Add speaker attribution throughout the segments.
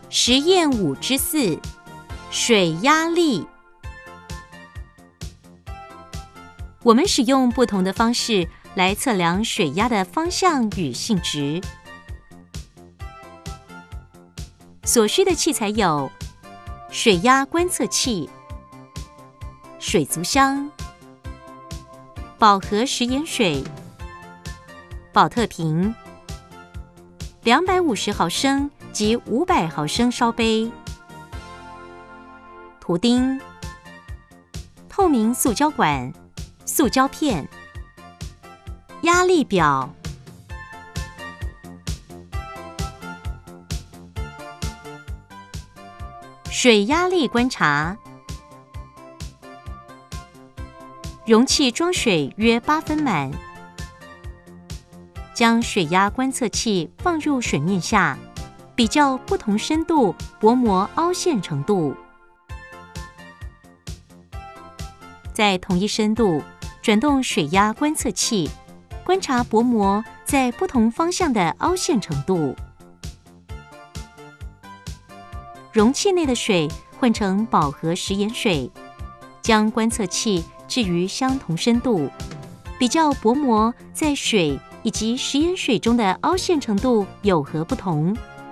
Speaker 1: 实验5之4，水压力。我们使用不同的方式来测量水压的方向与性质。所需的器材有水压观测器、水族箱、饱和食盐水、保特瓶、250毫升及500毫升烧杯、图钉、透明塑胶管、塑胶片、压力表。水压力观察。容器装水约8分满，将水压观测器放入水面下，比较不同深度薄膜凹陷程度。在同一深度转动水压观测器，观察薄膜在不同方向的凹陷程度。容器内的水换成饱和食盐水，将观测器置于相同深度，比较薄膜在水以及食盐水中的凹陷程度有何不同。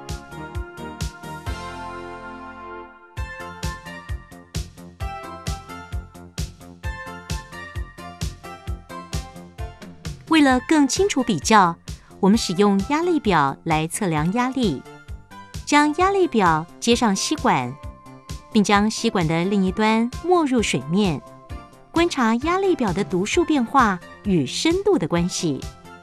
Speaker 1: 为了更清楚比较，我们使用压力表来测量压力。将压力表接上吸管，并将吸管的另一端没入水面，观察压力表的读数变化与深度的关系。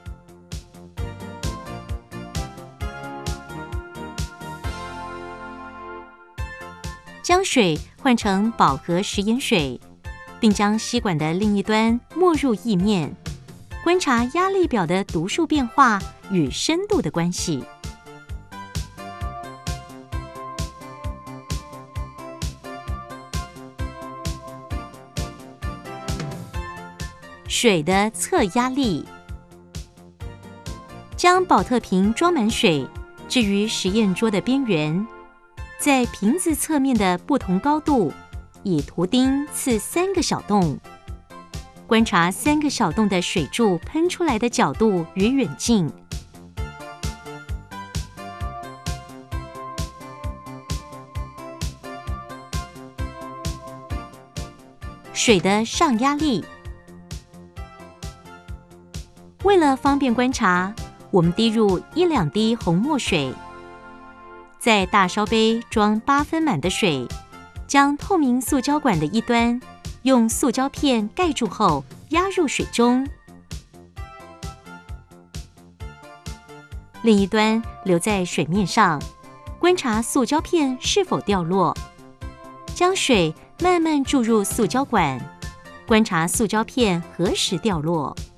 Speaker 1: 将水换成饱和食盐水，并将吸管的另一端没入液面，观察压力表的读数变化与深度的关系。水的测压力。将保特瓶装满水，置于实验桌的边缘，在瓶子侧面的不同高度，以图钉刺3个小洞，观察3个小洞的水柱喷出来的角度与远近。水的上压力。为了方便观察，我们滴入1-2滴红墨水，在大烧杯装8分满的水，将透明塑胶管的一端用塑胶片盖住后压入水中，另一端留在水面上，观察塑胶片是否掉落。将水慢慢注入塑胶管，观察塑胶片何时掉落。